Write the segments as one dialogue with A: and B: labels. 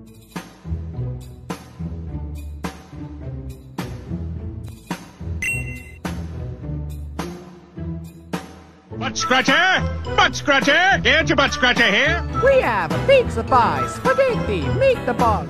A: Butt scratcher! Butt scratcher! Get your butt scratcher here!
B: We have a big surprise. Spaghetti, meatball.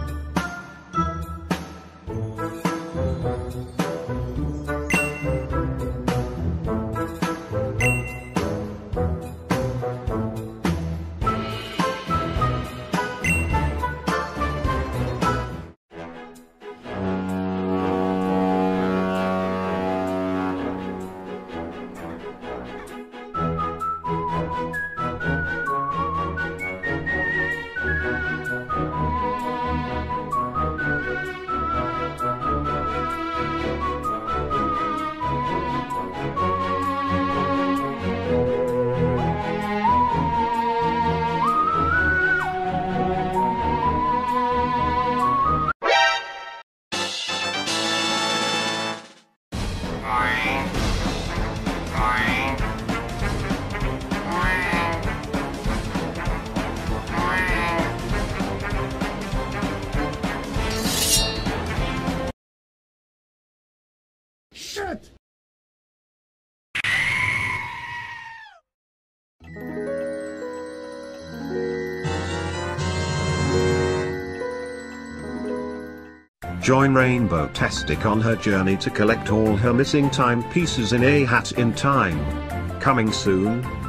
C: Shit!
D: Join Rainbow Tastic on her journey to collect all her missing timepieces in a hat in time. Coming soon.